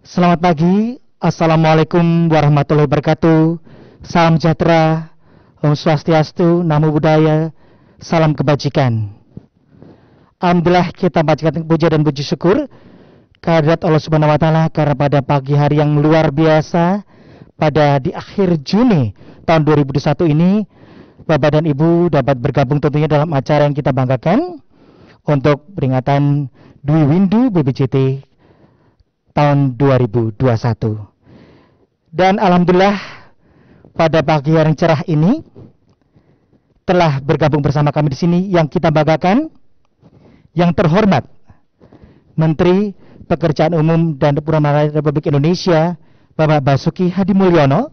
Selamat pagi, Assalamualaikum warahmatullahi wabarakatuh. Salam sejahtera, Om Swastiastu, Namo Buddhaya, salam kebajikan. Alhamdulillah kita panjatkan puja dan puji syukur kehadirat Allah Subhanahu wa taala karena pada pagi hari yang luar biasa pada di akhir Juni tahun 2021 ini Bapak dan Ibu dapat bergabung tentunya dalam acara yang kita banggakan untuk peringatan Dwi Windu BPJT tahun 2021. Dan alhamdulillah pada pagi hari yang cerah ini telah bergabung bersama kami di sini yang kita banggakan yang terhormat Menteri Pekerjaan Umum dan Perumahan Rakyat Republik Indonesia Bapak Basuki Hadi Mulyono,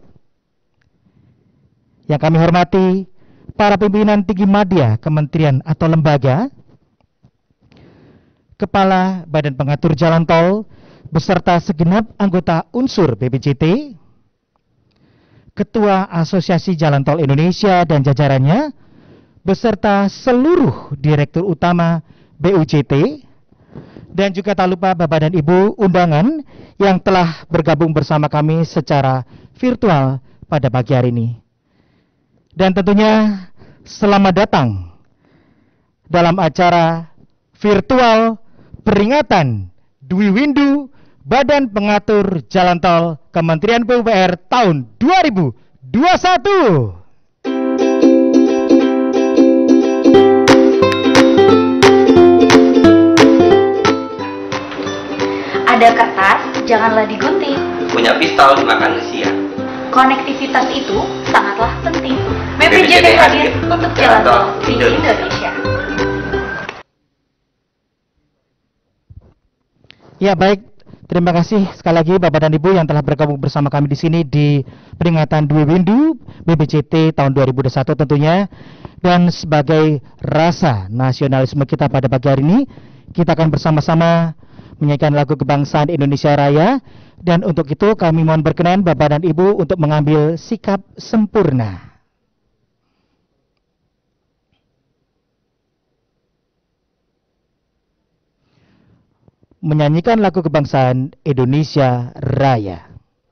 yang kami hormati para pimpinan tinggi media kementerian atau lembaga, Kepala Badan Pengatur Jalan Tol beserta segenap anggota unsur BPJT, Ketua Asosiasi Jalan Tol Indonesia dan jajarannya, beserta seluruh Direktur Utama BUJT, dan juga tak lupa Bapak dan Ibu undangan yang telah bergabung bersama kami secara virtual pada pagi hari ini. Dan tentunya selamat datang dalam acara virtual peringatan Dwi Windu Badan Pengatur Jalan Tol Kementerian PUPR tahun 2021. Ada kertas, janganlah digunting. Punya pistol dimakan usia. Konektivitas itu sangatlah penting. BPJT hadir untuk jalan tol di Indonesia. Ya baik, terima kasih sekali lagi Bapak dan Ibu yang telah bergabung bersama kami di sini di peringatan Dwi Windu BPJT tahun 2021 tentunya. Dan sebagai rasa nasionalisme kita pada pagi hari ini, kita akan bersama-sama menyanyikan lagu kebangsaan Indonesia Raya. Dan untuk itu kami mohon berkenan Bapak dan Ibu untuk mengambil sikap sempurna. Menyanyikan lagu kebangsaan Indonesia Raya.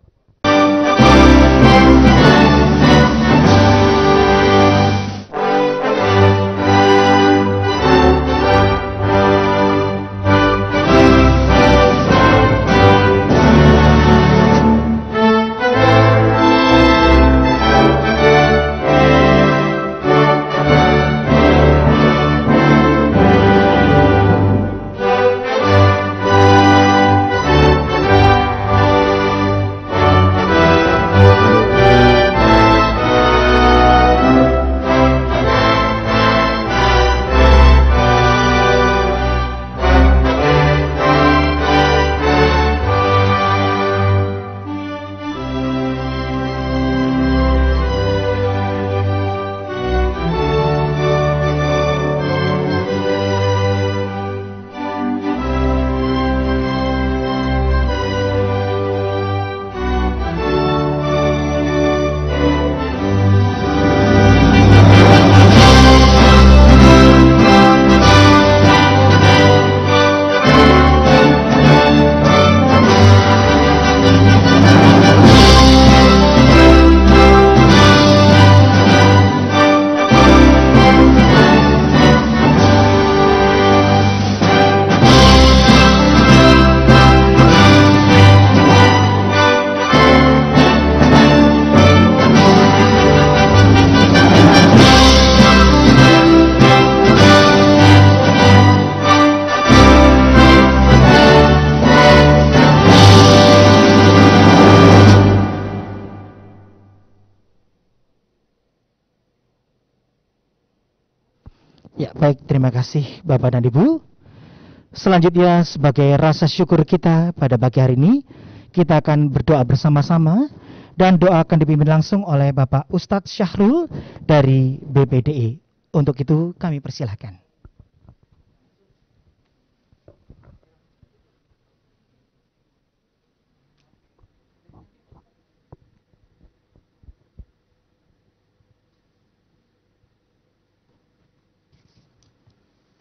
Ya baik, terima kasih Bapak dan Ibu. Selanjutnya sebagai rasa syukur kita pada pagi hari ini, kita akan berdoa bersama-sama dan doa akan dipimpin langsung oleh Bapak Ustadz Syahrul dari BPDI. Untuk itu kami persilahkan.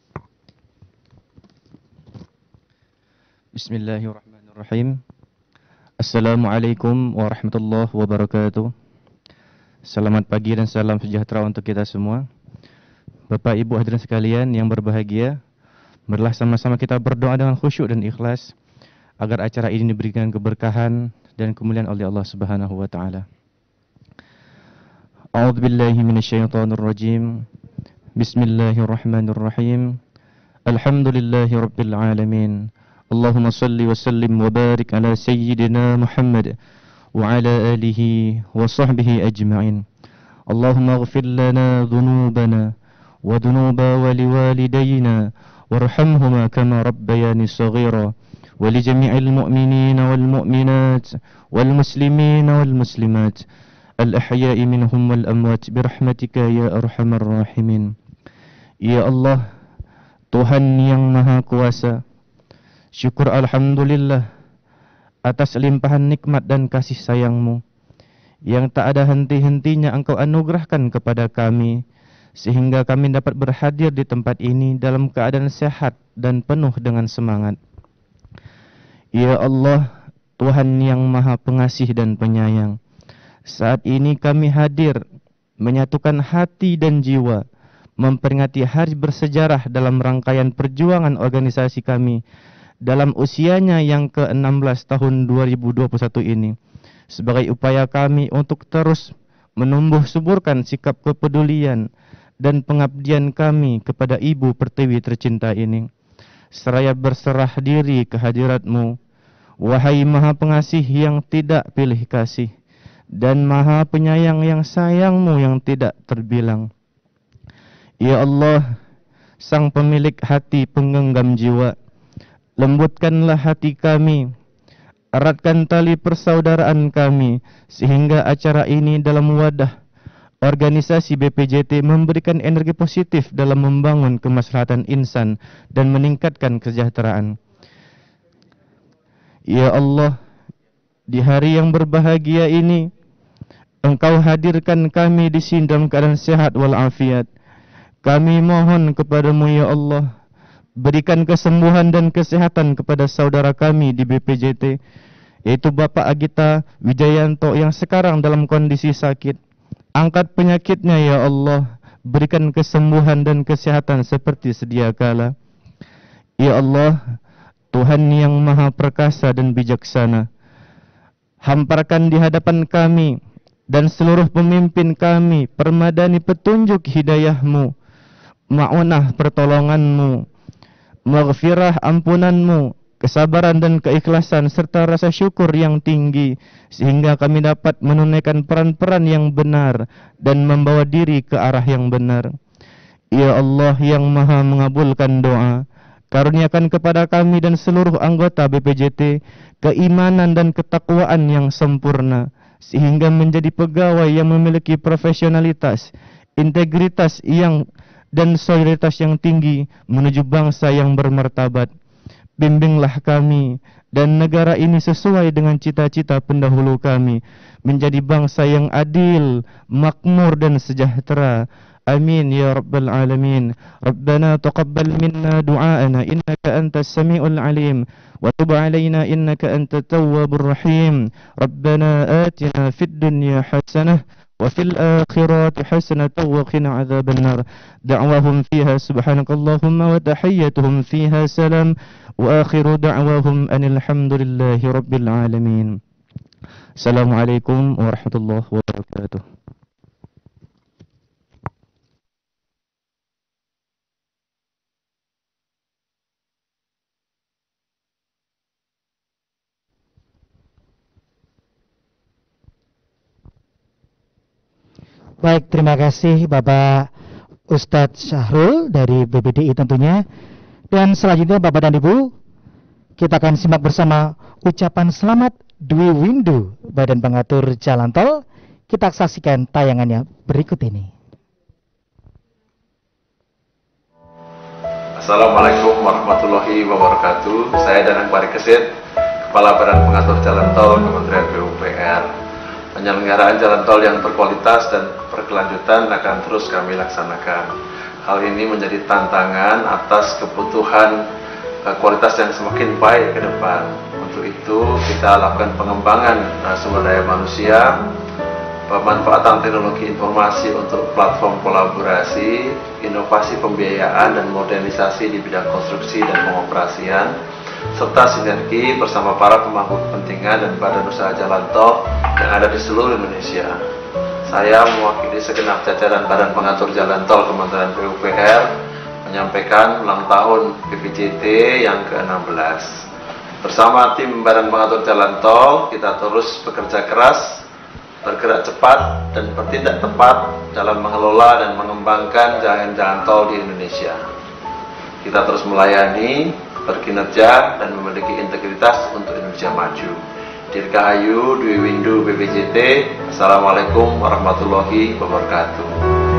Bismillahirrahmanirrahim. Assalamualaikum warahmatullahi wabarakatuh. Selamat pagi dan salam sejahtera untuk kita semua. Bapak Ibu hadirin sekalian yang berbahagia, marilah sama-sama kita berdoa dengan khusyuk dan ikhlas agar acara ini diberikan keberkahan dan kemuliaan oleh Allah Subhanahu wa taala. A'udzu billahi minasyaitonir rajim. Bismillahirrahmanirrahim. Alhamdulillahirabbil alamin. Allahumma salli wa sallim wa barik ala sayyidina Muhammad wa ala alihi wa sahbihi ajma'in. Allahumma ighfir lana dhunubana wa dhunuba waliwalidayna warhamhuma kama rabbayani saghira wa li jami'il mu'minina wal mu'minat wal muslimina wal muslimat al ahya'i minhum wal amwat birahmatika ya arhamar rahimin. Ya Allah, Tuhan yang Maha Kuasa, syukur alhamdulillah atas limpahan nikmat dan kasih sayang-Mu yang tak ada henti-hentinya Engkau anugerahkan kepada kami, sehingga kami dapat berhadir di tempat ini dalam keadaan sehat dan penuh dengan semangat. Ya Allah, Tuhan yang Maha Pengasih dan Penyayang, saat ini kami hadir menyatukan hati dan jiwa memperingati hari bersejarah dalam rangkaian perjuangan organisasi kami dalam usianya yang ke-16 tahun 2021 ini, sebagai upaya kami untuk terus menumbuh suburkan sikap kepedulian dan pengabdian kami kepada Ibu Pertiwi tercinta ini, seraya berserah diri ke hadirat-Mu, wahai Maha Pengasih yang tidak pilih kasih dan Maha Penyayang yang sayang-Mu yang tidak terbilang. Ya Allah, Sang pemilik hati penggenggam jiwa, lembutkanlah hati kami, eratkan tali persaudaraan kami, sehingga acara ini dalam wadah organisasi BPJT memberikan energi positif dalam membangun kemaslahatan insan dan meningkatkan kesejahteraan. Ya Allah, di hari yang berbahagia ini, Engkau hadirkan kami di sini dalam keadaan sehat walafiat. Kami mohon kepadamu ya Allah, berikan kesembuhan dan kesehatan kepada saudara kami di BPJT, yaitu Bapak Agita Wijayanto yang sekarang dalam kondisi sakit. Angkat penyakitnya ya Allah, berikan kesembuhan dan kesehatan seperti sedia kala. Ya Allah, Tuhan yang Maha Perkasa dan Bijaksana, hamparkan di hadapan kami dan seluruh pemimpin kami permadani petunjuk hidayah-Mu, ma'unah pertolongan-Mu, maghfirah ampunan-Mu, kesabaran dan keikhlasan serta rasa syukur yang tinggi, sehingga kami dapat menunaikan peran-peran yang benar dan membawa diri ke arah yang benar. Ya Allah yang Maha mengabulkan doa, karuniakan kepada kami dan seluruh anggota BPJT keimanan dan ketakwaan yang sempurna, sehingga menjadi pegawai yang memiliki profesionalitas, integritas dan solidaritas yang tinggi menuju bangsa yang bermartabat. Bimbinglah kami dan negara ini sesuai dengan cita-cita pendahulu kami, menjadi bangsa yang adil, makmur dan sejahtera. Amin ya rabbal alamin. Rabbana taqabbal minna du'aana innaka antas sami'ul alim wa tub alaina innaka antat tawwabur rahim. Rabbana atina fid dunya hasanah وفي الآخرات حسنة وقنا عذاب النار. دعواهم فيها سبحانك اللهم وتحيتهم فيها سلام وآخر دعواهم أن الحمد لله رب العالمين. السلام عليكم ورحمة الله وبركاته. Baik, terima kasih Bapak Ustadz Syahrul dari BPDI tentunya. Dan selanjutnya Bapak dan Ibu, kita akan simak bersama ucapan selamat Dwi Windu Badan Pengatur Jalan Tol. Kita saksikan tayangannya berikut ini. Assalamualaikum warahmatullahi wabarakatuh. Saya Danang Parikesit, Kepala Badan Pengatur Jalan Tol Kementerian PUPR. Penyelenggaraan jalan tol yang berkualitas dan berkelanjutan akan terus kami laksanakan. Hal ini menjadi tantangan atas kebutuhan kualitas yang semakin baik ke depan. Untuk Untuk itu kita lakukan pengembangan sumber daya manusia, pemanfaatan teknologi informasi untuk platform kolaborasi, inovasi pembiayaan dan modernisasi di bidang konstruksi dan pengoperasian, serta sinergi bersama para pemangku kepentingan dan badan usaha jalan tol yang ada di seluruh Indonesia. Saya mewakili segenap jajaran Badan Pengatur Jalan Tol Kementerian PUPR menyampaikan ulang tahun BPJT yang ke-16. Bersama tim Badan Pengatur Jalan Tol, kita terus bekerja keras, bergerak cepat, dan bertindak tepat dalam mengelola dan mengembangkan jalan-jalan tol di Indonesia. Kita terus melayani, berkinerja, dan memiliki integritas untuk Indonesia maju. Dirgahayu Dwi Windu BPJT. Assalamualaikum warahmatullahi wabarakatuh.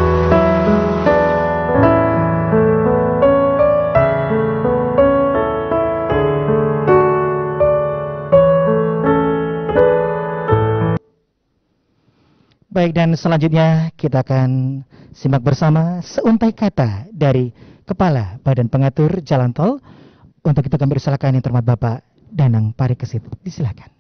Baik, dan selanjutnya kita akan simak bersama seuntai kata dari Kepala Badan Pengatur Jalan Tol. Untuk itu kami persilakan yang terhormat Bapak Danang Parikesit. Disilakan.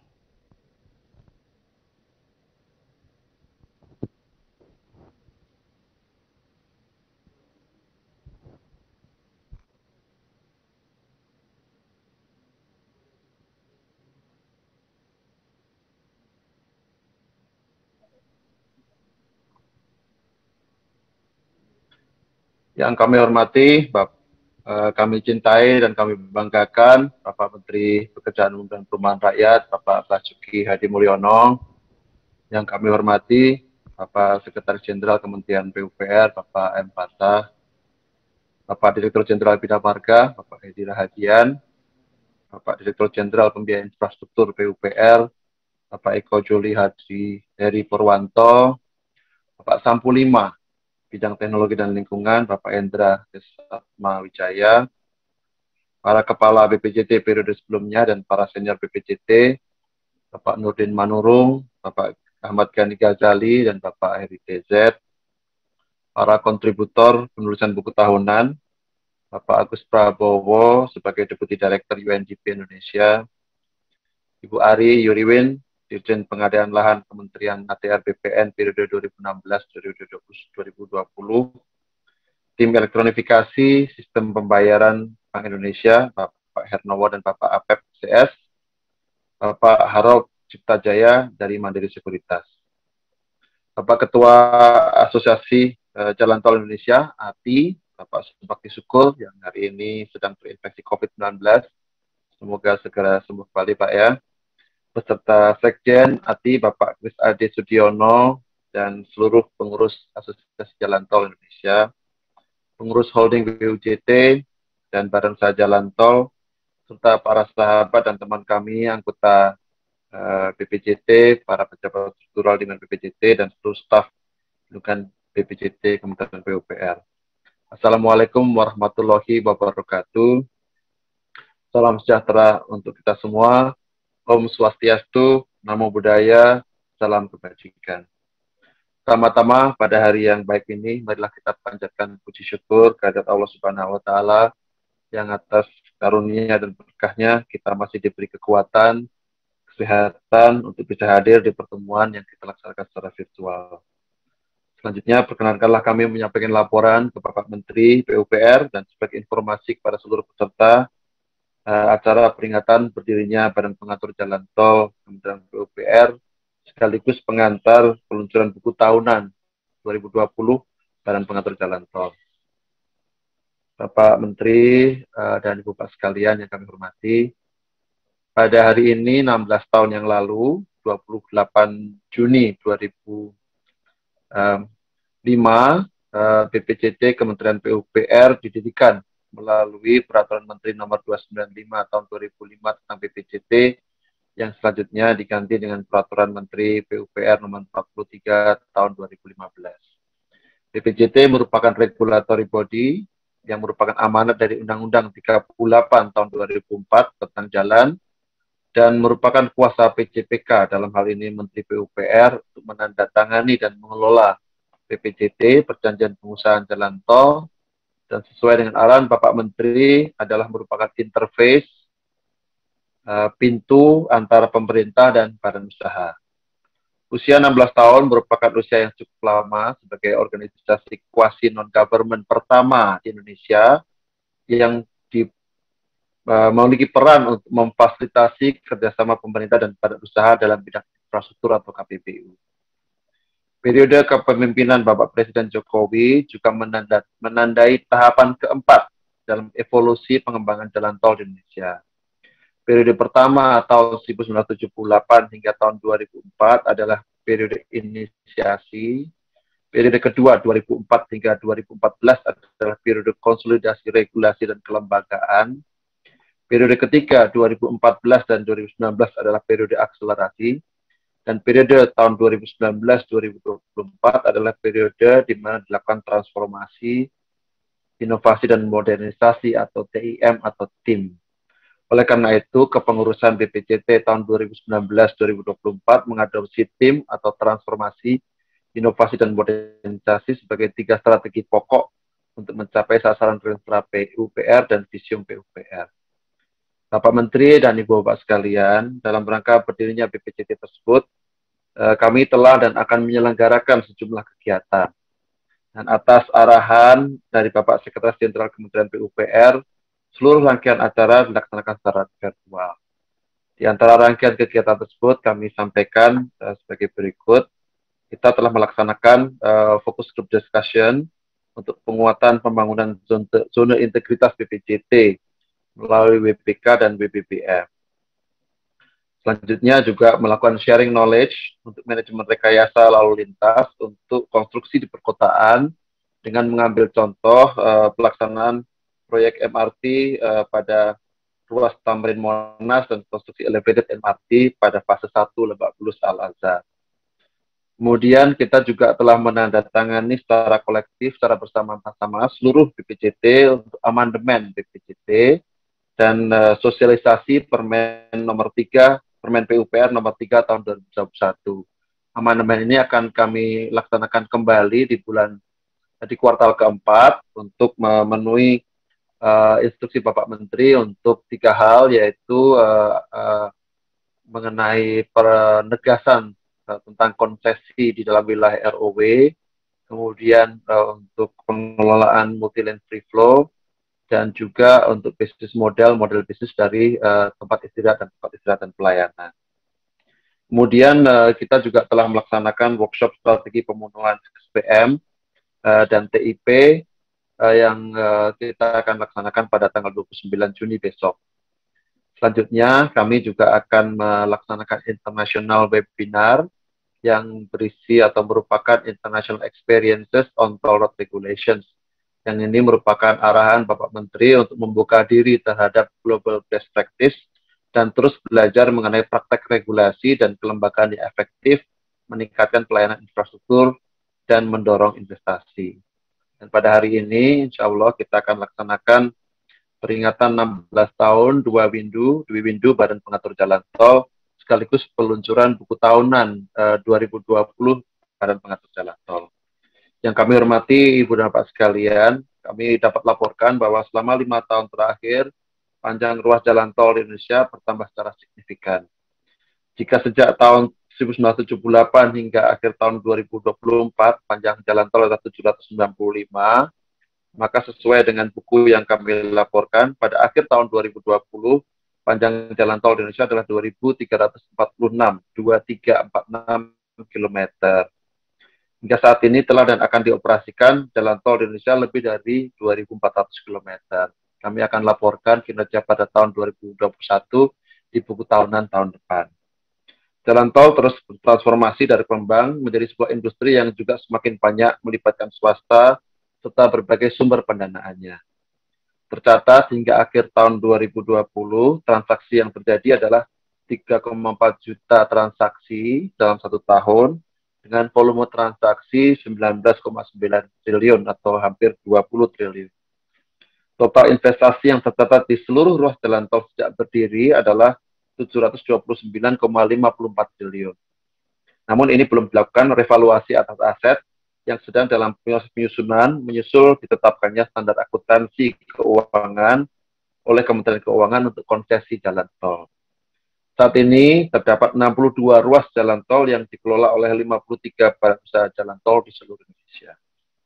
Yang kami hormati, kami cintai dan kami banggakan Bapak Menteri Pekerjaan Umum dan Perumahan Rakyat, Bapak Basuki Hadi Mulyono. Yang kami hormati, Bapak Sekretaris Jenderal Kementerian PUPR, Bapak M. Fatah, Bapak Direktur Jenderal Bina Marga, Bapak Hedi Rahadian, Bapak Direktur Jenderal Pembiayaan Infrastruktur PUPR, Bapak Eko Juli Hadi Heri Purwanto, Bapak Sampu Lima, Bidang Teknologi dan Lingkungan, Bapak Endra Desatma Wijaya, para Kepala BPJT periode sebelumnya dan para senior BPJT, Bapak Nurdin Manurung, Bapak Ahmad Ghani Ghazali, dan Bapak Heri TZ, para kontributor penulisan buku tahunan, Bapak Agus Prabowo sebagai Deputi Director UNDP Indonesia, Ibu Ari Yuriwin, Dirjen Pengadaan Lahan Kementerian ATR BPN periode 2016-2020, tim elektronifikasi sistem pembayaran Bank Indonesia, Bapak Hernowo dan Bapak Apep CS, Bapak Harold Cipta Jaya dari Mandiri Sekuritas, Bapak Ketua Asosiasi Jalan Tol Indonesia, ATI, Bapak Subakti Sukul yang hari ini sedang terinfeksi COVID-19, semoga segera sembuh kembali Pak ya. Beserta Sekjen ATI Bapak Kris Ade Sudiono dan seluruh pengurus Asosiasi Jalan Tol Indonesia, pengurus holding BUJT dan Badan Usaha Jalan Tol, serta para sahabat dan teman kami anggota BPJT, para pejabat struktural dengan BPJT dan seluruh staf dengan BPJT Kementerian PUPR. Assalamualaikum warahmatullahi wabarakatuh. Salam sejahtera untuk kita semua. Om Swastiastu, Namo Buddhaya, Salam Kebajikan. Pertama-tama pada hari yang baik ini, marilah kita panjatkan puji syukur kehadirat Allah Subhanahu wa Ta'ala yang atas karunia dan berkahnya kita masih diberi kekuatan, kesehatan untuk bisa hadir di pertemuan yang kita laksanakan secara virtual. Selanjutnya, perkenankanlah kami menyampaikan laporan ke Bapak Menteri PUPR dan sebagai informasi kepada seluruh peserta acara peringatan berdirinya Badan Pengatur Jalan Tol Kementerian PUPR sekaligus pengantar peluncuran buku tahunan 2020 Badan Pengatur Jalan Tol. Bapak Menteri dan Ibu Pak sekalian yang kami hormati, pada hari ini 16 tahun yang lalu, 28 Juni 2005, BPJT Kementerian PUPR didirikan melalui Peraturan Menteri Nomor 295 Tahun 2005 tentang BPJT yang selanjutnya diganti dengan Peraturan Menteri PUPR Nomor 43 Tahun 2015. BPJT merupakan regulatory body yang merupakan amanat dari Undang-Undang 38 Tahun 2004 tentang jalan dan merupakan kuasa PJPK dalam hal ini Menteri PUPR untuk menandatangani dan mengelola BPJT Perjanjian Pengusahaan Jalan Tol. Dan sesuai dengan arahan Bapak Menteri adalah merupakan interface pintu antara pemerintah dan badan usaha. Usia 16 tahun merupakan usia yang cukup lama sebagai organisasi quasi non-government pertama di Indonesia yang memiliki peran untuk memfasilitasi kerjasama pemerintah dan badan usaha dalam bidang infrastruktur atau KPBU. Periode kepemimpinan Bapak Presiden Jokowi juga menandai tahapan keempat dalam evolusi pengembangan jalan tol di Indonesia. Periode pertama tahun 1978 hingga tahun 2004 adalah periode inisiasi. Periode kedua 2004 hingga 2014 adalah periode konsolidasi regulasi dan kelembagaan. Periode ketiga 2014 dan 2019 adalah periode akselerasi. Dan periode tahun 2019-2024 adalah periode di mana dilakukan transformasi, inovasi dan modernisasi atau TIM atau TIM. Oleh karena itu, kepengurusan BPJT tahun 2019-2024 mengadopsi TIM atau transformasi, inovasi dan modernisasi sebagai 3 strategi pokok untuk mencapai sasaran Rentra PUPR dan Visium PUPR. Bapak Menteri dan Ibu Bapak sekalian, dalam rangka berdirinya BPJT tersebut, kami telah dan akan menyelenggarakan sejumlah kegiatan. Dan atas arahan dari Bapak Sekretaris Jenderal Kementerian PUPR, seluruh rangkaian acara dilaksanakan secara virtual. Di antara rangkaian kegiatan tersebut kami sampaikan sebagai berikut. Kita telah melaksanakan fokus group discussion untuk penguatan pembangunan zona integritas BPJT melalui WPK dan WBBM. Selanjutnya juga melakukan sharing knowledge untuk manajemen rekayasa lalu lintas untuk konstruksi di perkotaan dengan mengambil contoh pelaksanaan proyek MRT pada ruas Tamrin Monas dan konstruksi elevated MRT pada fase 1 Lebak Bulus Al-Azhar. Kemudian kita juga telah menandatangani secara kolektif, secara bersama-sama seluruh BPJT untuk amandemen BPJT dan sosialisasi Permen nomor 3, Permen PUPR nomor 3 tahun 2021. Amandemen ini akan kami laksanakan kembali di kuartal keempat untuk memenuhi instruksi Bapak Menteri untuk 3 hal, yaitu mengenai penegasan tentang konsesi di dalam wilayah ROW, kemudian untuk pengelolaan multi-lane free flow, dan juga untuk bisnis model bisnis dari tempat istirahat dan pelayanan. Kemudian kita juga telah melaksanakan workshop strategi pemenuhan SPM dan TIP yang kita akan laksanakan pada tanggal 29 Juni besok. Selanjutnya kami juga akan melaksanakan international webinar yang berisi atau merupakan international experiences on toll road regulations. Yang ini merupakan arahan Bapak Menteri untuk membuka diri terhadap global best practice dan terus belajar mengenai praktek regulasi dan kelembagaan yang efektif, meningkatkan pelayanan infrastruktur, dan mendorong investasi. Dan pada hari ini, insya Allah kita akan laksanakan peringatan 16 tahun Dwi Windu Badan Pengatur Jalan Tol, sekaligus peluncuran buku tahunan 2020 Badan Pengatur Jalan Tol. Yang kami hormati Ibu dan Bapak sekalian, kami dapat laporkan bahwa selama 5 tahun terakhir, panjang ruas jalan tol di Indonesia bertambah secara signifikan. Jika sejak tahun 1978 hingga akhir tahun 2024, panjang jalan tol adalah 795, maka sesuai dengan buku yang kami laporkan, pada akhir tahun 2020, panjang jalan tol di Indonesia adalah 2.346 km. Hingga saat ini telah dan akan dioperasikan jalan tol di Indonesia lebih dari 2.400 km. Kami akan laporkan kinerja pada tahun 2021 di buku tahunan tahun depan. Jalan tol terus bertransformasi dari pengembang menjadi sebuah industri yang juga semakin banyak melibatkan swasta serta berbagai sumber pendanaannya. Tercatat hingga akhir tahun 2020, transaksi yang terjadi adalah 3,4 juta transaksi dalam 1 tahun, dengan volume transaksi 19,9 triliun atau hampir 20 triliun. Total investasi yang tercatat di seluruh ruas jalan tol sejak berdiri adalah 729,54 triliun. Namun ini belum dilakukan revaluasi atas aset yang sedang dalam penyusunan menyusul ditetapkannya standar akuntansi keuangan oleh Kementerian Keuangan untuk konsesi jalan tol. Saat ini terdapat 62 ruas jalan tol yang dikelola oleh 53 badan usaha jalan tol di seluruh Indonesia.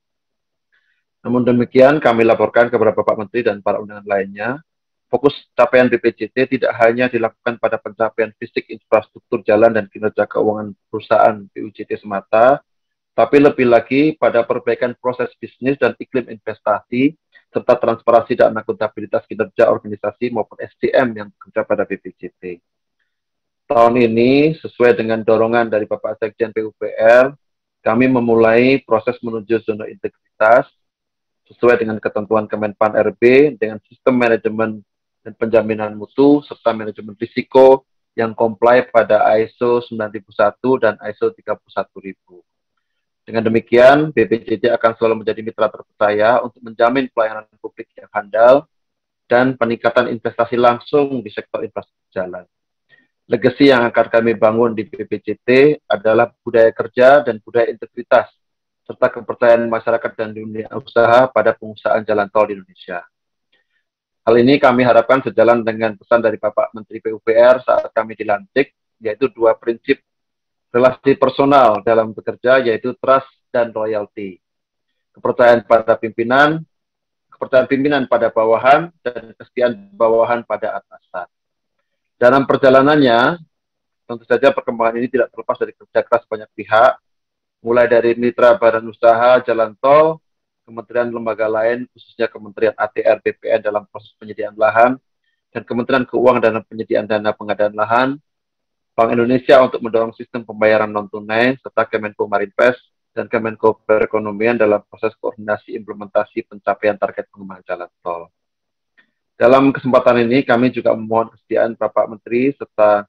Namun demikian, kami laporkan kepada Bapak Menteri dan para undangan lainnya, fokus capaian BPJT tidak hanya dilakukan pada pencapaian fisik infrastruktur jalan dan kinerja keuangan perusahaan BUJT semata, tapi lebih lagi pada perbaikan proses bisnis dan iklim investasi, serta transparansi dan akuntabilitas kinerja organisasi maupun SDM yang bekerja pada BPJT. Tahun ini, sesuai dengan dorongan dari Bapak Sekjen PUPR, kami memulai proses menuju zona integritas sesuai dengan ketentuan Kemenpan RB dengan sistem manajemen dan penjaminan mutu serta manajemen risiko yang comply pada ISO 9001 dan ISO 31000. Dengan demikian, BPJT akan selalu menjadi mitra terpercaya untuk menjamin pelayanan publik yang handal dan peningkatan investasi langsung di sektor infrastruktur jalan. Legasi yang akan kami bangun di BPJT adalah budaya kerja dan budaya integritas, serta kepercayaan masyarakat dan dunia usaha pada pengusahaan jalan tol di Indonesia. Hal ini kami harapkan sejalan dengan pesan dari Bapak Menteri PUPR saat kami dilantik, yaitu 2 prinsip relasi personal dalam bekerja, yaitu trust dan loyalty. Kepercayaan pada pimpinan, kepercayaan pimpinan pada bawahan, dan kesetiaan bawahan pada atasan. Dalam perjalanannya, tentu saja perkembangan ini tidak terlepas dari kerja keras banyak pihak, mulai dari mitra badan usaha jalan tol, kementerian lembaga lain, khususnya Kementerian ATR BPN dalam proses penyediaan lahan, dan Kementerian Keuangan dalam penyediaan dana pengadaan lahan, Bank Indonesia untuk mendorong sistem pembayaran non-tunai, serta Kemenko Marinvest dan Kemenko Perekonomian dalam proses koordinasi implementasi pencapaian target pengembangan jalan tol. Dalam kesempatan ini, kami juga memohon kesediaan Bapak Menteri serta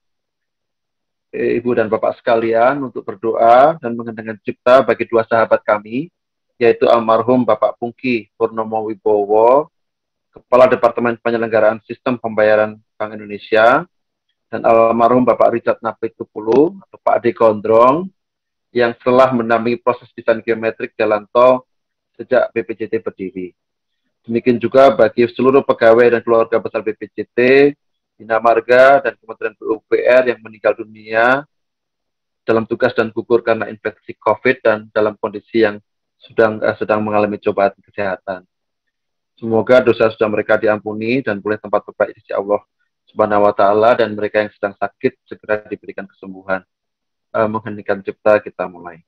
Ibu dan Bapak sekalian untuk berdoa dan mengendengkan cipta bagi 2 sahabat kami, yaitu almarhum Bapak Pungki Purnomo Wibowo, Kepala Departemen Penyelenggaraan Sistem Pembayaran Bank Indonesia, dan almarhum Bapak Richard Napitupulu atau Pak Ade Gondrong, yang telah mendampingi proses desain geometrik jalan tol sejak BPJT berdiri. Demikian juga bagi seluruh pegawai dan keluarga besar BPJT, Bina Marga, dan Kementerian PUPR yang meninggal dunia dalam tugas dan gugur karena infeksi COVID dan dalam kondisi yang sedang mengalami cobaan kesehatan. Semoga dosa-dosa mereka diampuni dan boleh tempat terbaik di sisi Allah Subhanahu wa Ta'ala, dan mereka yang sedang sakit segera diberikan kesembuhan. Mengheningkan cipta, kita mulai.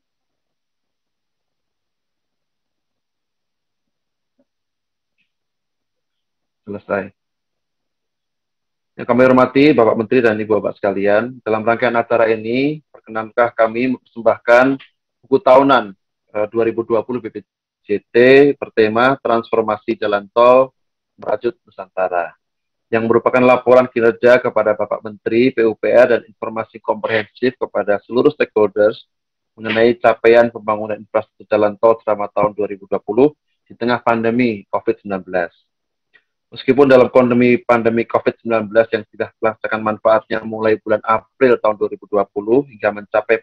Selesai. Yang kami hormati Bapak Menteri dan Ibu Bapak sekalian, dalam rangkaian acara ini, perkenankah kami mempersembahkan buku tahunan 2020 BPJT bertema Transformasi Jalan Tol Merajut Nusantara, yang merupakan laporan kinerja kepada Bapak Menteri PUPR dan informasi komprehensif kepada seluruh stakeholders mengenai capaian pembangunan infrastruktur jalan tol selama tahun 2020 di tengah pandemi COVID-19. Meskipun dalam pandemi COVID-19 yang sudah merasakan manfaatnya mulai bulan April tahun 2020 hingga mencapai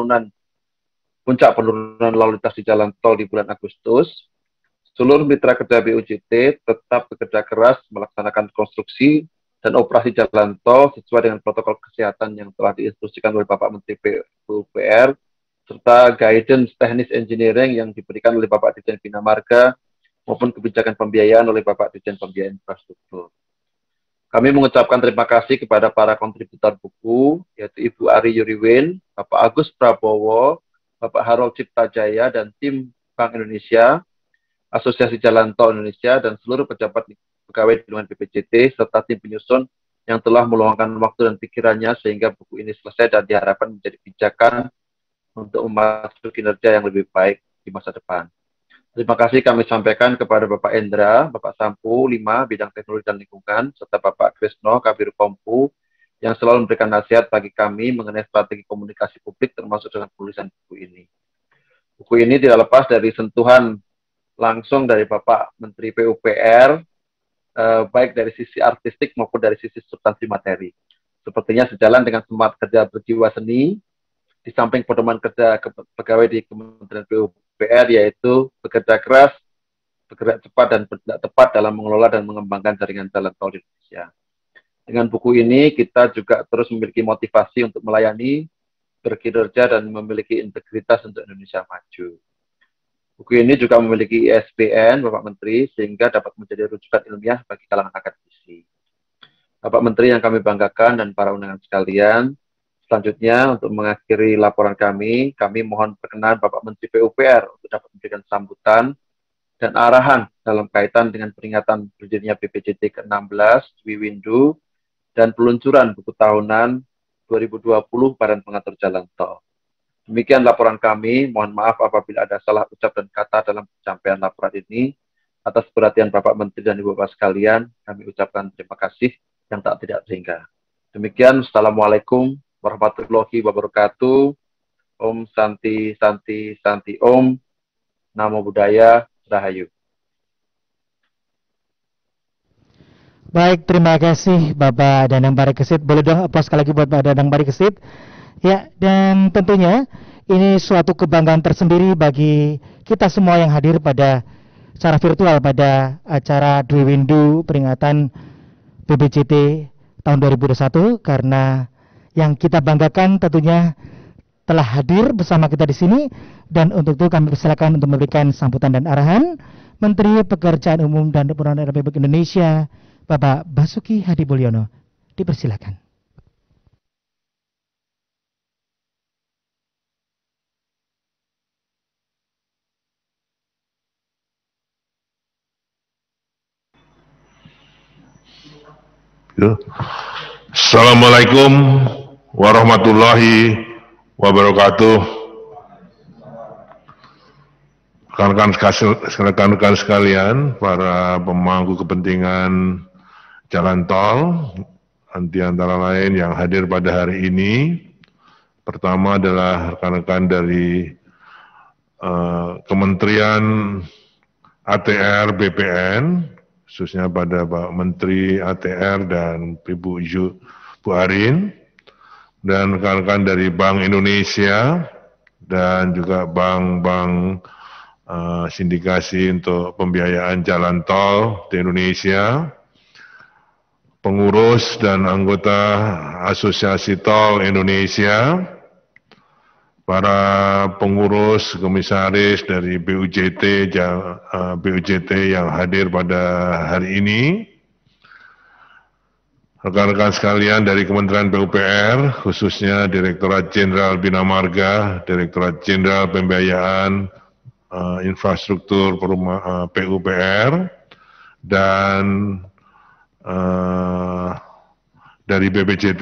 puncak penurunan lalu lintas di jalan tol di bulan Agustus, seluruh mitra kerja BUJT tetap bekerja keras melaksanakan konstruksi dan operasi jalan tol sesuai dengan protokol kesehatan yang telah diinstruksikan oleh Bapak Menteri PUPR, serta guidance teknis engineering yang diberikan oleh Bapak Dirjen Bina Marga maupun kebijakan pembiayaan oleh Bapak Dirjen Pembiayaan Infrastruktur. Kami mengucapkan terima kasih kepada para kontributor buku, yaitu Ibu Ari Yuriwin, Bapak Agus Prabowo, Bapak Harold Cipta Jaya, dan tim Bank Indonesia, Asosiasi Jalan Tol Indonesia, dan seluruh pejabat pegawai dengan BPJT, serta tim penyusun yang telah meluangkan waktu dan pikirannya sehingga buku ini selesai dan diharapkan menjadi pijakan untuk memasuki kinerja yang lebih baik di masa depan. Terima kasih kami sampaikan kepada Bapak Endra, Bapak Sampu, 5, Bidang Teknologi dan Lingkungan, serta Bapak Krisno, Kabir Kompu, yang selalu memberikan nasihat bagi kami mengenai strategi komunikasi publik termasuk dengan penulisan buku ini. Buku ini tidak lepas dari sentuhan langsung dari Bapak Menteri PUPR, baik dari sisi artistik maupun dari sisi substansi materi. Sepertinya sejalan dengan semangat kerja berjiwa seni, di samping pedoman kerja pegawai di Kementerian PUPR, yaitu bekerja keras, bergerak cepat, dan bertindak tepat dalam mengelola dan mengembangkan jaringan jalan tol di Indonesia. Dengan buku ini kita juga terus memiliki motivasi untuk melayani, berkinerja, dan memiliki integritas untuk Indonesia maju. Buku ini juga memiliki ISBN Bapak Menteri sehingga dapat menjadi rujukan ilmiah bagi kalangan akademisi. Bapak Menteri yang kami banggakan dan para undangan sekalian, selanjutnya untuk mengakhiri laporan kami mohon perkenan Bapak Menteri PUPR untuk dapat memberikan sambutan dan arahan dalam kaitan dengan peringatan berdirinya BPJT ke-16 Wiwindu dan peluncuran buku tahunan 2020 Badan Pengatur Jalan Tol. Demikian laporan kami, mohon maaf apabila ada salah ucap dan kata dalam penyampaian laporan ini. Atas perhatian Bapak Menteri dan Ibu Bapak sekalian, kami ucapkan terima kasih yang tak tidak terhingga. Demikian, Assalamualaikum warahmatullahi wabarakatuh. Om Santi Santi Santi Om. Namo Buddhaya, Rahayu. Baik, terima kasih Bapak Danang Barikesit. Boleh dong aplaus sekali lagi buat Bapak Danang Barikesit. Ya, dan tentunya ini suatu kebanggaan tersendiri bagi kita semua yang hadir pada secara virtual pada acara Dwi Windu peringatan BPJT tahun 2021, karena yang kita banggakan tentunya telah hadir bersama kita di sini, dan untuk itu kami persilakan untuk memberikan sambutan dan arahan Menteri Pekerjaan Umum dan Perumahan Republik Indonesia Bapak Basuki Hadi Mulyono. Dipersilakan. Assalamualaikum warahmatullahi wabarakatuh. Rekan-rekan sekalian, para pemangku kepentingan jalan tol, di antara lain yang hadir pada hari ini, pertama adalah rekan-rekan dari Kementerian ATR BPN, khususnya pada Pak Menteri ATR dan Ibu Bu Arin, dan rekan-rekan dari Bank Indonesia dan juga bank-bank sindikasi untuk pembiayaan jalan tol di Indonesia, pengurus dan anggota Asosiasi Tol Indonesia, para pengurus komisaris dari BUJT yang hadir pada hari ini, rekan-rekan sekalian dari Kementerian PUPR, khususnya Direktorat Jenderal Bina Marga, Direktorat Jenderal Pembiayaan Infrastruktur PUPR, dan dari BPJT,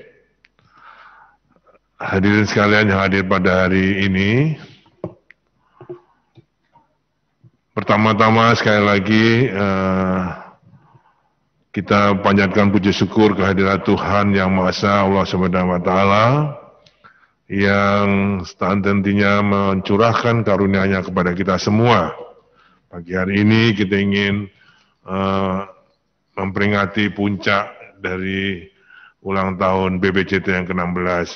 hadirin sekalian yang hadir pada hari ini. Pertama-tama sekali lagi kita panjatkan puji syukur kehadirat Tuhan Yang Maha Esa, Allah Subhanahu wa Ta'ala, yang tentunya mencurahkan karunia-Nya kepada kita semua. Pagi hari ini kita ingin memperingati puncak dari ulang tahun BPJT yang ke-16.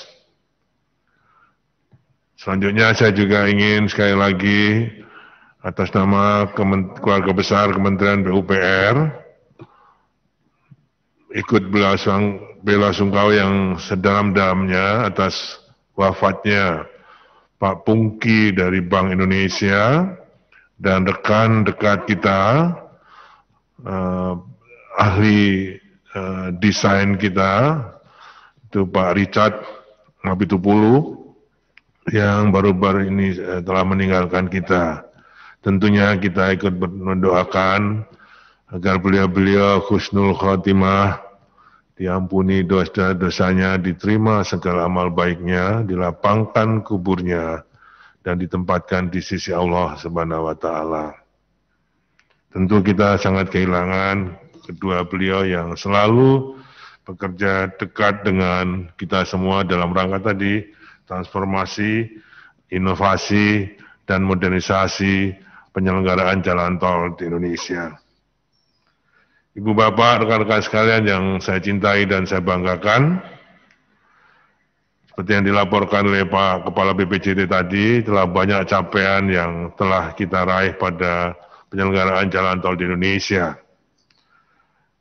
Selanjutnya saya juga ingin sekali lagi atas nama keluarga besar Kementerian PUPR ikut belasungkawa yang sedalam-dalamnya atas wafatnya Pak Pungki dari Bank Indonesia dan rekan dekat kita, ahli desain kita, itu Pak Richard Mabitupulu, yang baru-baru ini telah meninggalkan kita. Tentunya kita ikut mendoakan agar beliau husnul khotimah, diampuni dosa-dosanya, diterima segala amal baiknya, dilapangkan kuburnya, dan ditempatkan di sisi Allah Subhanahu wa Ta'ala. Tentu kita sangat kehilangan kedua beliau yang selalu bekerja dekat dengan kita semua dalam rangka tadi transformasi, inovasi, dan modernisasi penyelenggaraan jalan tol di Indonesia. Ibu Bapak, rekan-rekan sekalian yang saya cintai dan saya banggakan, seperti yang dilaporkan oleh Pak Kepala BPJT tadi, telah banyak capaian yang telah kita raih pada penyelenggaraan jalan tol di Indonesia.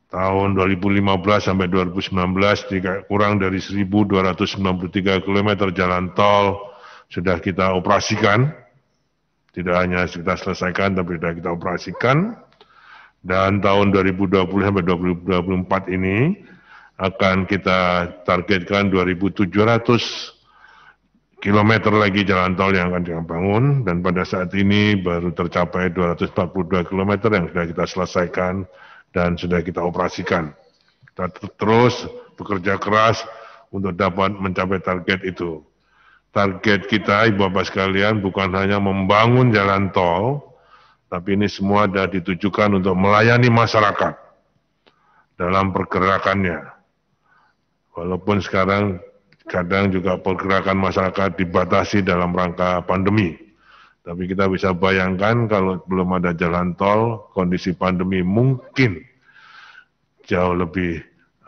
tahun 2015 sampai 2019 kurang dari 1.293 km jalan tol sudah kita operasikan. Tidak hanya kita selesaikan, tapi sudah kita operasikan. Dan tahun 2020 sampai 2024 ini akan kita targetkan 2.700 kilometer lagi jalan tol yang akan kita bangun, dan pada saat ini baru tercapai 242 kilometer yang sudah kita selesaikan dan sudah kita operasikan. Kita terus bekerja keras untuk dapat mencapai target itu. Target kita, Ibu Bapak sekalian, bukan hanya membangun jalan tol, tapi ini semua sudah ditujukan untuk melayani masyarakat dalam pergerakannya. Walaupun sekarang kadang juga pergerakan masyarakat dibatasi dalam rangka pandemi. Tapi kita bisa bayangkan kalau belum ada jalan tol, kondisi pandemi mungkin jauh lebih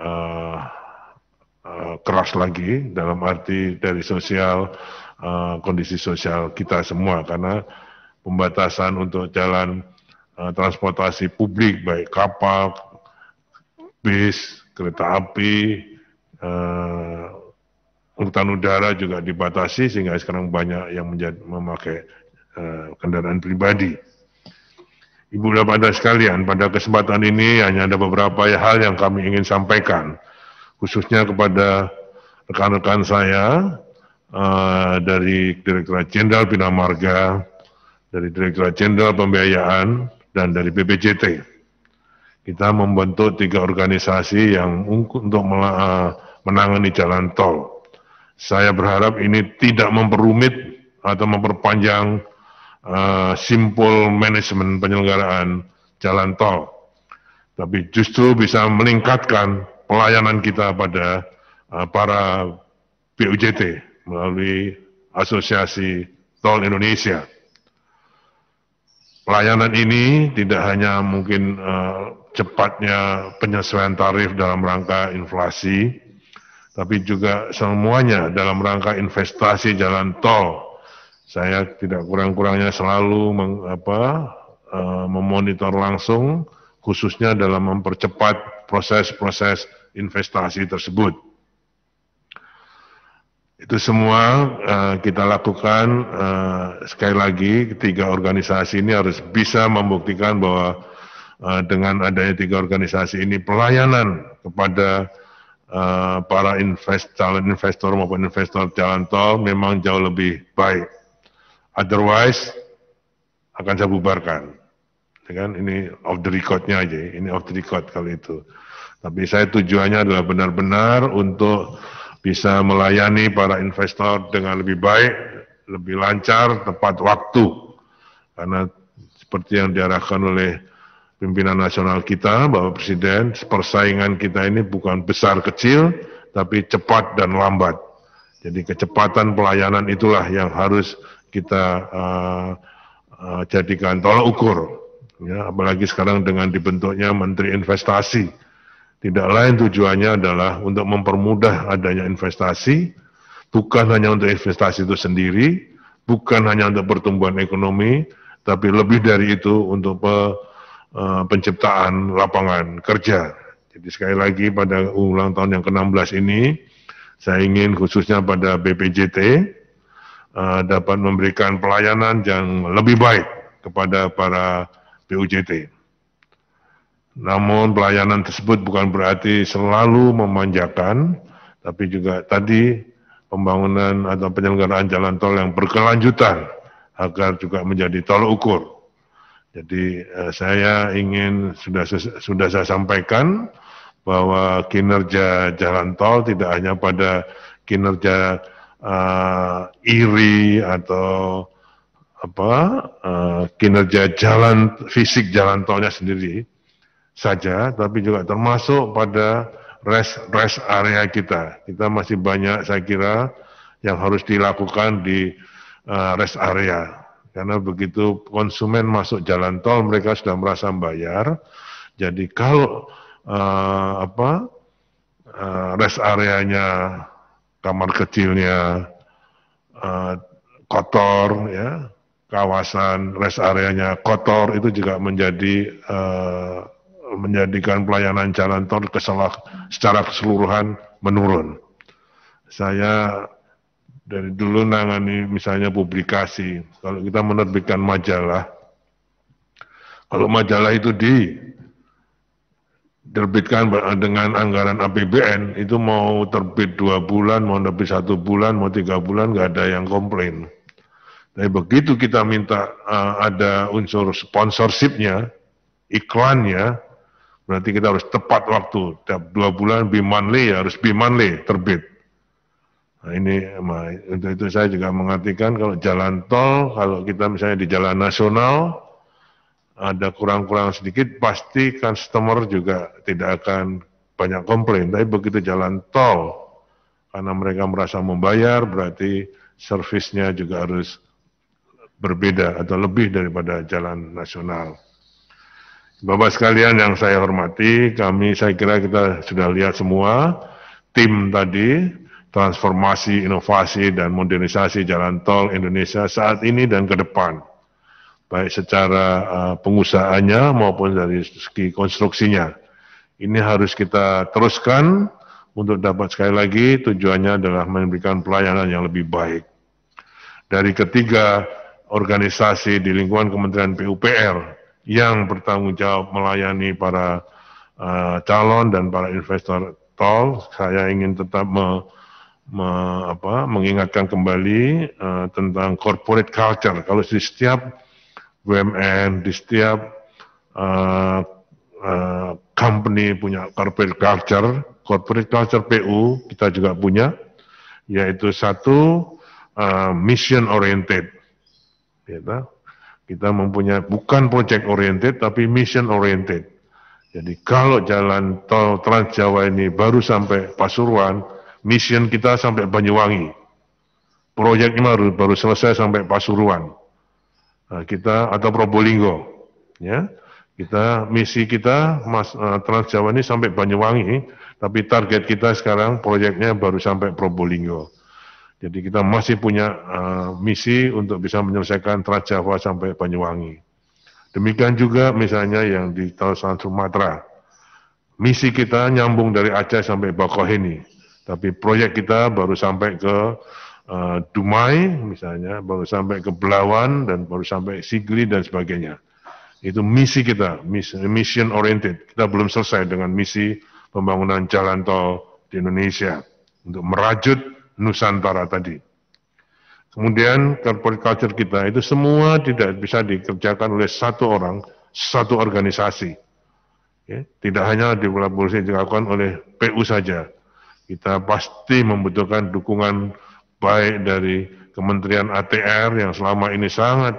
keras lagi dalam arti dari sosial, kondisi sosial kita semua, karena pembatasan untuk jalan transportasi publik, baik kapal, bis, kereta api, angkutan udara juga dibatasi, sehingga sekarang banyak yang memakai kendaraan pribadi. Ibu dan Bapak sekalian, pada kesempatan ini hanya ada beberapa hal yang kami ingin sampaikan, khususnya kepada rekan-rekan saya dari Direktorat Jenderal Bina Marga, dari Direktorat Jenderal Pembiayaan, dan dari BPJT. Kita membentuk 3 organisasi yang untuk menangani jalan tol. Saya berharap ini tidak memperumit atau memperpanjang simpul manajemen penyelenggaraan jalan tol, tapi justru bisa meningkatkan pelayanan kita pada para BUJT melalui Asosiasi Tol Indonesia. Pelayanan ini tidak hanya mungkin cepatnya penyesuaian tarif dalam rangka inflasi, tapi juga semuanya dalam rangka investasi jalan tol. Saya tidak kurang-kurangnya selalu memonitor langsung, khususnya dalam mempercepat proses-proses investasi tersebut. Itu semua kita lakukan, sekali lagi 3 organisasi ini harus bisa membuktikan bahwa dengan adanya 3 organisasi ini pelayanan kepada para calon investor maupun investor jalan tol memang jauh lebih baik. Otherwise akan saya bubarkan. Kan ini off the record-nya aja, ini off the record kalau itu. Tapi saya tujuannya adalah benar-benar untuk bisa melayani para investor dengan lebih baik, lebih lancar, tepat waktu. Karena seperti yang diarahkan oleh pimpinan nasional kita, Bapak Presiden, persaingan kita ini bukan besar kecil, tapi cepat dan lambat. Jadi kecepatan pelayanan itulah yang harus kita jadikan tolak ukur. Ya, apalagi sekarang dengan dibentuknya Menteri Investasi. Tidak lain tujuannya adalah untuk mempermudah adanya investasi, bukan hanya untuk investasi itu sendiri, bukan hanya untuk pertumbuhan ekonomi, tapi lebih dari itu untuk penciptaan lapangan kerja. Jadi sekali lagi pada ulang tahun yang ke-16 ini, saya ingin khususnya pada BPJT dapat memberikan pelayanan yang lebih baik kepada para BUJT. Namun pelayanan tersebut bukan berarti selalu memanjakan, tapi juga tadi pembangunan atau penyelenggaraan jalan tol yang berkelanjutan agar juga menjadi tolak ukur. Jadi saya ingin sudah saya sampaikan bahwa kinerja jalan tol tidak hanya pada kinerja iri atau kinerja jalan fisik jalan tolnya sendiri saja, tapi juga termasuk pada rest area kita. Kita masih banyak saya kira yang harus dilakukan di rest area. Karena begitu konsumen masuk jalan tol, mereka sudah merasa bayar. Jadi kalau rest areanya, kamar kecilnya kotor, ya, kawasan rest areanya kotor, itu juga menjadi menjadikan pelayanan jalan tol secara keseluruhan menurun. Saya dari dulu nangani misalnya publikasi, kalau kita menerbitkan majalah, kalau majalah itu diterbitkan dengan anggaran APBN, itu mau terbit 2 bulan, mau terbit 1 bulan, mau 3 bulan, nggak ada yang komplain. Tapi begitu kita minta ada unsur sponsorshipnya, iklannya, berarti kita harus tepat waktu. Tiap 2 bulan bi-monthly, harus bi-monthly terbit. Nah ini, untuk itu saya juga mengartikan kalau jalan tol, kalau kita misalnya di jalan nasional, ada kurang-kurang sedikit, pasti customer juga tidak akan banyak komplain. Tapi begitu jalan tol, karena mereka merasa membayar, berarti servisnya juga harus berbeda atau lebih daripada jalan nasional. Bapak sekalian yang saya hormati, saya kira kita sudah lihat semua, tim tadi, transformasi, inovasi, dan modernisasi jalan tol Indonesia saat ini dan ke depan. Baik secara pengusahanya maupun dari segi konstruksinya. Ini harus kita teruskan untuk dapat sekali lagi tujuannya adalah memberikan pelayanan yang lebih baik. Dari ketiga organisasi di lingkungan Kementerian PUPR yang bertanggung jawab melayani para calon dan para investor tol, saya ingin tetap mengingatkan kembali tentang corporate culture. Kalau di setiap BUMN, di setiap company punya corporate culture PU kita juga punya, yaitu satu mission oriented. Kita mempunyai bukan project oriented tapi mission oriented. Jadi kalau jalan tol Trans Jawa ini baru sampai Pasuruan, mission kita sampai Banyuwangi. Proyeknya baru selesai sampai Pasuruan. Nah, kita atau Probolinggo, ya. Misi kita Trans Jawa ini sampai Banyuwangi, tapi target kita sekarang proyeknya baru sampai Probolinggo. Jadi kita masih punya misi untuk bisa menyelesaikan Trans Jawa sampai Banyuwangi. Demikian juga misalnya yang di kawasan Sumatera. Misi kita nyambung dari Aceh sampai Bakauheni. Tapi proyek kita baru sampai ke Dumai misalnya, baru sampai ke Belawan, dan baru sampai Sigli dan sebagainya. Itu misi kita, mission oriented. Kita belum selesai dengan misi pembangunan jalan tol di Indonesia untuk merajut Nusantara tadi. Kemudian corporate culture kita itu semua tidak bisa dikerjakan oleh satu orang, satu organisasi. Ya, tidak hanya dilakukan oleh PU saja. Kita pasti membutuhkan dukungan baik dari Kementerian ATR yang selama ini sangat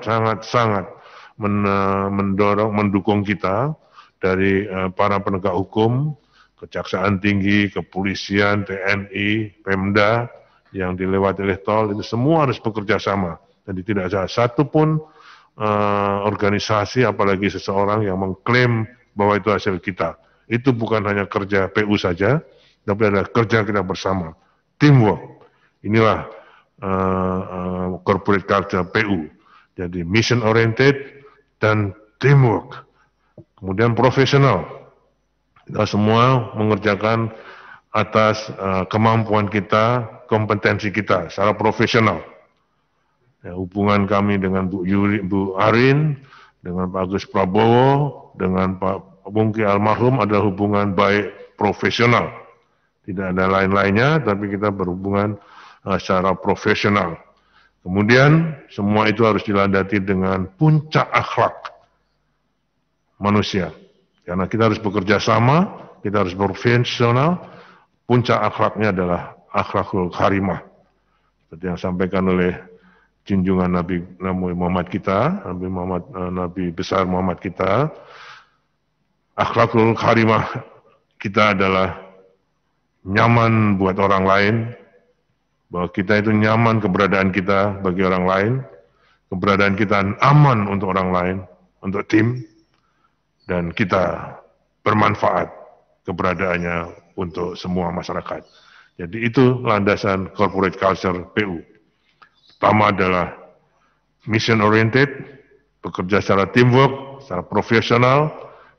mendukung kita, dari para penegak hukum, Kejaksaan Tinggi, Kepolisian, TNI, Pemda yang dilewati oleh tol, itu semua harus bekerja sama. Jadi tidak ada satupun organisasi apalagi seseorang yang mengklaim bahwa itu hasil kita. Itu bukan hanya kerja PU saja, tapi adalah kerja kita bersama, teamwork. Inilah corporate culture PU. Jadi mission oriented dan teamwork. Kemudian profesional. Kita semua mengerjakan atas kemampuan kita, kompetensi kita secara profesional. Ya, hubungan kami dengan Bu Arin, dengan Pak Agus Prabowo, dengan Pak Bungki almarhum adalah hubungan baik profesional. Tidak ada lain-lainnya, tapi kita berhubungan secara profesional. Kemudian semua itu harus dilandasi dengan puncak akhlak manusia. Karena kita harus bekerja sama, kita harus profesional. Puncak akhlaknya adalah akhlakul karimah. Seperti yang disampaikan oleh junjungan Nabi Muhammad kita, Nabi besar Muhammad kita. Akhlakul karimah kita adalah nyaman buat orang lain, bahwa kita itu nyaman keberadaan kita bagi orang lain, keberadaan kita aman untuk orang lain, untuk tim, dan kita bermanfaat keberadaannya untuk semua masyarakat. Jadi itu landasan corporate culture PU. Pertama adalah mission oriented, bekerja secara teamwork, secara profesional,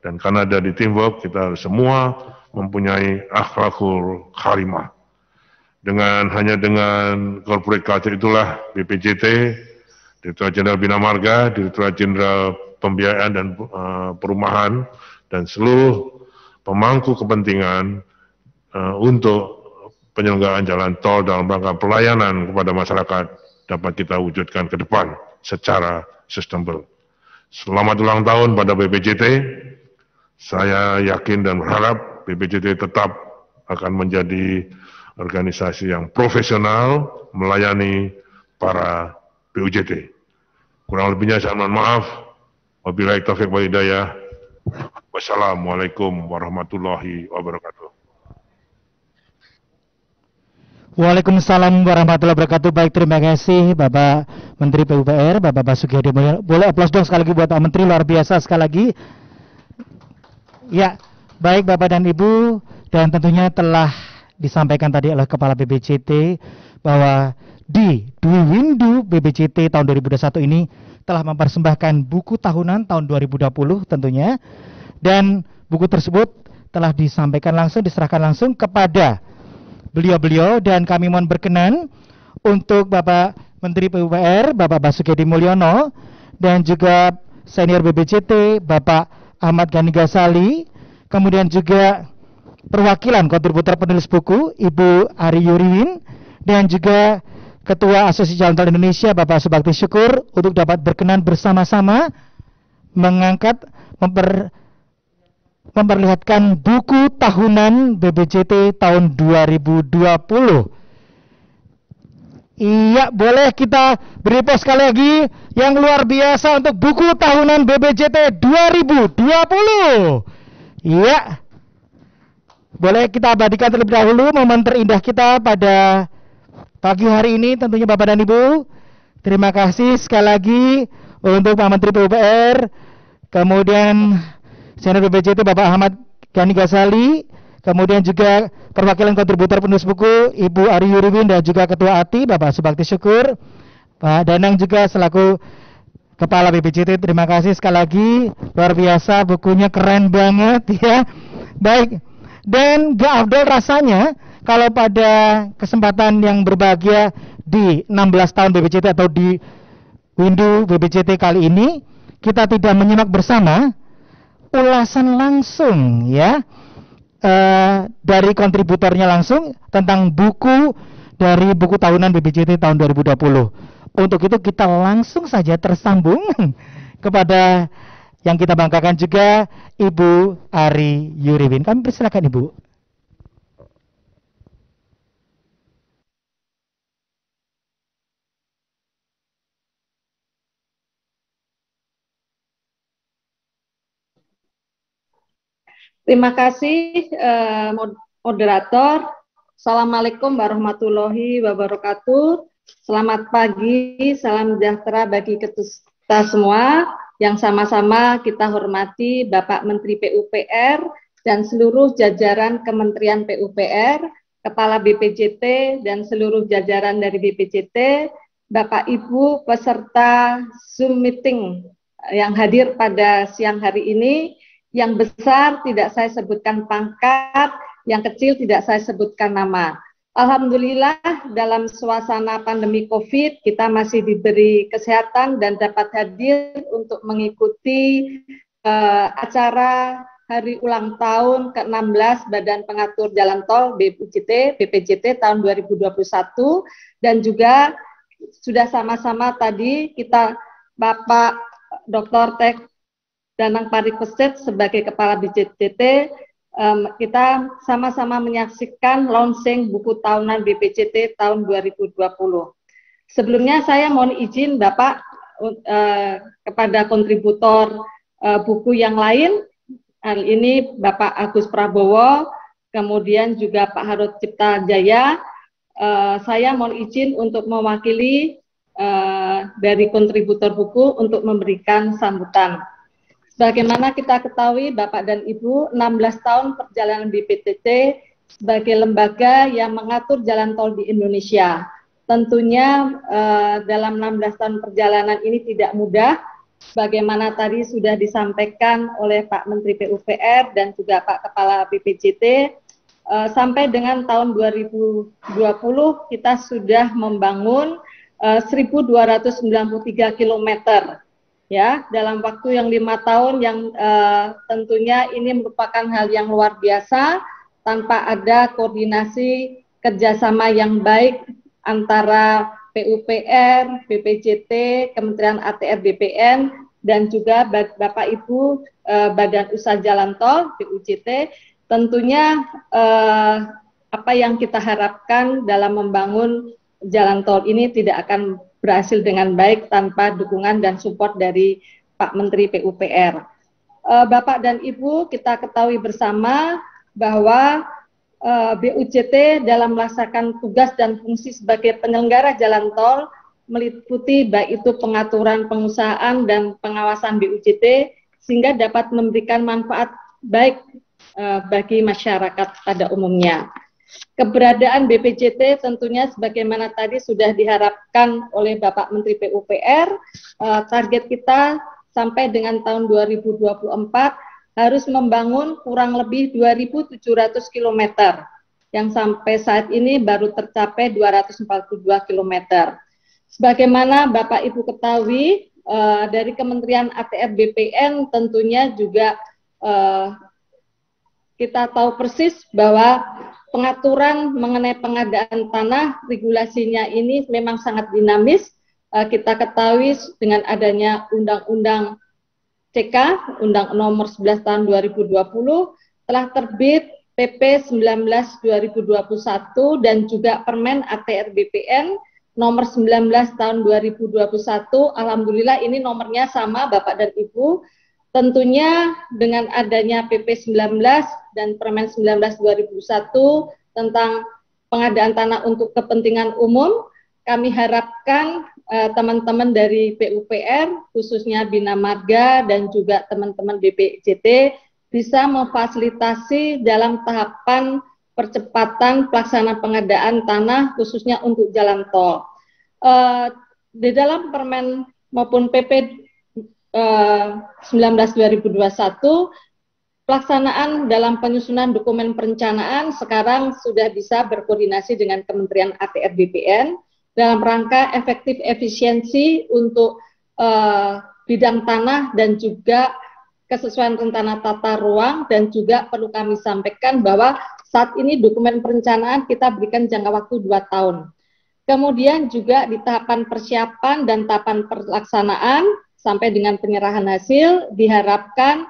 Dan karena dari teamwork, kita semua mempunyai akhlakul karimah. Hanya dengan corporate culture itulah BPJT, Direktorat Jenderal Bina Marga, Direktorat Jenderal Pembiayaan dan Perumahan, dan seluruh pemangku kepentingan untuk penyelenggaraan jalan tol dalam rangka pelayanan kepada masyarakat dapat kita wujudkan ke depan secara sustainable. Selamat ulang tahun pada BPJT. Saya yakin dan berharap BPJT tetap akan menjadi organisasi yang profesional melayani para PUJT. Kurang lebihnya saya mohon maaf. Wabillahi taufiq wal hidayah. Wassalamualaikum warahmatullahi wabarakatuh. Waalaikumsalam warahmatullahi wabarakatuh. Baik, terima kasih Bapak Menteri PUPR, Bapak Basuki Hadi Mulyono. Boleh aplaus dong sekali lagi buat Pak Menteri, luar biasa sekali lagi. Ya, baik Bapak dan Ibu, dan tentunya telah disampaikan tadi oleh Kepala BPJT bahwa di Dwi Windu BPJT tahun 2021 ini telah mempersembahkan buku tahunan tahun 2020 tentunya, dan buku tersebut telah disampaikan langsung, diserahkan langsung kepada beliau-beliau, dan kami mohon berkenan untuk Bapak Menteri PUPR, Bapak Basuki Hadi Mulyono, dan juga senior BPJT Bapak Ahmad Ghani Ghazali, kemudian juga perwakilan kontributor penulis buku Ibu Ari Yuriwin, dan juga Ketua Asosiasi Jalan Tol Indonesia Bapak Subakti Syukur untuk dapat berkenan bersama-sama mengangkat, memperlihatkan buku tahunan BPJT tahun 2020. Iya, boleh kita beri pos sekali lagi yang luar biasa untuk buku tahunan BPJT 2020. Iya. Boleh kita abadikan terlebih dahulu momen terindah kita pada pagi hari ini tentunya Bapak dan Ibu. Terima kasih sekali lagi untuk Pak Menteri PUPR, kemudian senior BPJT Bapak Ahmad Ghani Ghazali, kemudian juga perwakilan kontributor penulis buku Ibu Ari Yuriwin, dan juga Ketua ATI Bapak Subakti Syukur, Pak Danang juga selaku Kepala BPJT. Terima kasih sekali lagi, luar biasa, bukunya keren banget ya. Baik. Dan gak afdol rasanya kalau pada kesempatan yang berbahagia di 16 tahun BPJT atau di Windu BPJT kali ini, kita tidak menyimak bersama ulasan langsung ya dari kontributornya langsung tentang buku dari buku tahunan BPJT tahun 2020. Untuk itu kita langsung saja tersambung kepada yang kita banggakan juga Ibu Ari Yuriwin. Kami persilakan Ibu. Terima kasih moderator. Assalamualaikum warahmatullahi wabarakatuh. Selamat pagi, salam sejahtera bagi kita semua. Yang sama-sama kita hormati Bapak Menteri PUPR dan seluruh jajaran Kementerian PUPR, Kepala BPJT dan seluruh jajaran dari BPJT, Bapak Ibu peserta Zoom meeting yang hadir pada siang hari ini. Yang besar tidak saya sebutkan pangkat, yang kecil tidak saya sebutkan nama. Alhamdulillah dalam suasana pandemi COVID kita masih diberi kesehatan dan dapat hadir untuk mengikuti acara hari ulang tahun ke-16 Badan Pengatur Jalan Tol BPJT tahun 2021, dan juga sudah sama-sama tadi kita Bapak Dr. Tek Danang Parikesit sebagai Kepala BPJT, kita sama-sama menyaksikan launching buku tahunan BPJT tahun 2020. Sebelumnya saya mohon izin Bapak kepada kontributor buku yang lain, hari ini Bapak Agus Prabowo, kemudian juga Pak Harut Cipta Jaya, saya mohon izin untuk mewakili dari kontributor buku untuk memberikan sambutan. Sebagaimana kita ketahui Bapak dan Ibu, 16 tahun perjalanan BPJT sebagai lembaga yang mengatur jalan tol di Indonesia. Tentunya dalam 16 tahun perjalanan ini tidak mudah, Sebagaimana tadi sudah disampaikan oleh Pak Menteri PUPR dan juga Pak Kepala BPJT, sampai dengan tahun 2020 kita sudah membangun 1.293 km ya dalam waktu yang 5 tahun yang tentunya ini merupakan hal yang luar biasa tanpa ada koordinasi kerjasama yang baik antara PUPR, BPJT, Kementerian ATR BPN, dan juga Bapak Ibu Badan Usaha Jalan Tol BUJT. Tentunya apa yang kita harapkan dalam membangun jalan tol ini tidak akan berhasil dengan baik tanpa dukungan dan support dari Pak Menteri PUPR. Bapak dan Ibu, kita ketahui bersama bahwa BUJT dalam melaksanakan tugas dan fungsi sebagai penyelenggara jalan tol meliputi baik itu pengaturan pengusahaan dan pengawasan BUJT sehingga dapat memberikan manfaat baik bagi masyarakat pada umumnya. Keberadaan BPJT tentunya sebagaimana tadi sudah diharapkan oleh Bapak Menteri PUPR, target kita sampai dengan tahun 2024 harus membangun kurang lebih 2.700 km, yang sampai saat ini baru tercapai 242 km. Sebagaimana Bapak Ibu ketahui, dari Kementerian ATR BPN tentunya juga kita tahu persis bahwa pengaturan mengenai pengadaan tanah, regulasinya ini memang sangat dinamis. Kita ketahui dengan adanya Undang-Undang CK, Undang Nomor 11 Tahun 2020, telah terbit PP 19 2021 dan juga Permen ATR BPN Nomor 19 Tahun 2021. Alhamdulillah ini nomornya sama Bapak dan Ibu. Tentunya dengan adanya PP 19 dan Permen 19 2021 tentang pengadaan tanah untuk kepentingan umum, kami harapkan teman-teman dari PUPR, khususnya Bina Marga dan juga teman-teman BPJT bisa memfasilitasi dalam tahapan percepatan pelaksanaan pengadaan tanah khususnya untuk jalan tol. Di dalam Permen maupun PP 19 2021, pelaksanaan dalam penyusunan dokumen perencanaan sekarang sudah bisa berkoordinasi dengan Kementerian ATR BPN dalam rangka efektif efisiensi untuk bidang tanah dan juga kesesuaian rencana tata ruang, dan juga perlu kami sampaikan bahwa saat ini dokumen perencanaan kita berikan jangka waktu 2 tahun. Kemudian juga di tahapan persiapan dan tahapan pelaksanaan sampai dengan penyerahan hasil diharapkan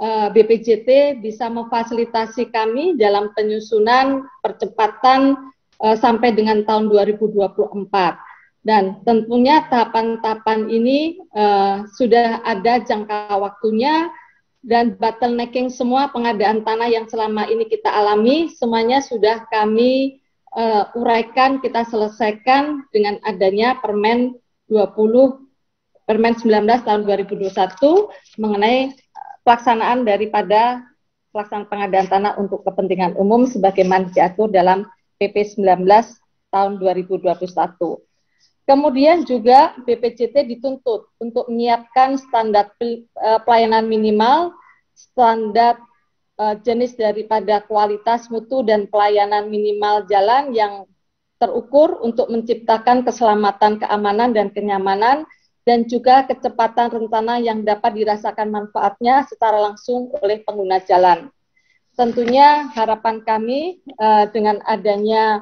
BPJT bisa memfasilitasi kami dalam penyusunan percepatan sampai dengan tahun 2024. Dan tentunya tahapan-tahapan ini sudah ada jangka waktunya, dan bottlenecking semua pengadaan tanah yang selama ini kita alami semuanya sudah kami uraikan, kita selesaikan dengan adanya Permen 19 tahun 2021 mengenai pelaksanaan daripada pelaksanaan pengadaan tanah untuk kepentingan umum sebagaimana diatur dalam PP 19 tahun 2021. Kemudian juga BPJT dituntut untuk menyiapkan standar pelayanan minimal, standar jenis daripada kualitas, mutu, dan pelayanan minimal jalan yang terukur untuk menciptakan keselamatan, keamanan, dan kenyamanan, dan juga kecepatan rencana yang dapat dirasakan manfaatnya secara langsung oleh pengguna jalan. Tentunya harapan kami dengan adanya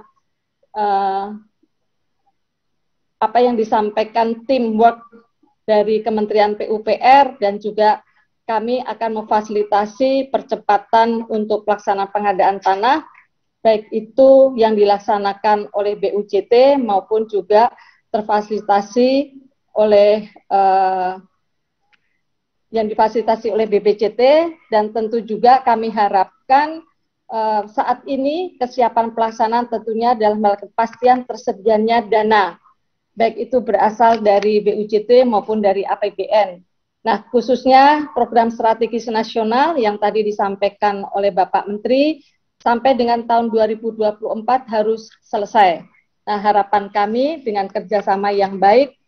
apa yang disampaikan teamwork dari Kementerian PUPR, dan juga kami akan memfasilitasi percepatan untuk pelaksanaan pengadaan tanah, baik itu yang dilaksanakan oleh BUJT maupun juga terfasilitasi oleh yang difasilitasi oleh BPJT, dan tentu juga kami harapkan saat ini kesiapan pelaksanaan tentunya dalam hal kepastian tersedianya dana, baik itu berasal dari BUJT maupun dari APBN. Nah, khususnya program strategis nasional yang tadi disampaikan oleh Bapak Menteri, sampai dengan tahun 2024 harus selesai. Nah, harapan kami dengan kerjasama yang baik